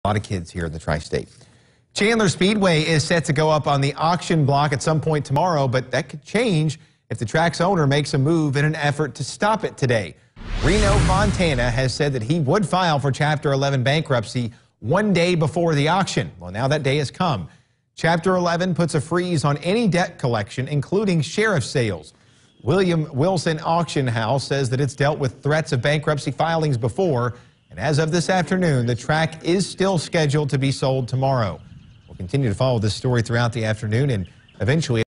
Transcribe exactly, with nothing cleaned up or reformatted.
A lot of kids here in the tri-state. Chandler Speedway is set to go up on the auction block at some point tomorrow, but that could change if the track's owner makes a move in an effort to stop it today. Reno Fontana has said that he would file for Chapter eleven bankruptcy one day before the auction. Well, now that day has come. Chapter eleven puts a freeze on any debt collection, including sheriff sales. William Wilson Auction House says that it's dealt with threats of bankruptcy filings before, and as of this afternoon, the track is still scheduled to be sold tomorrow. We'll continue to follow this story throughout the afternoon and eventually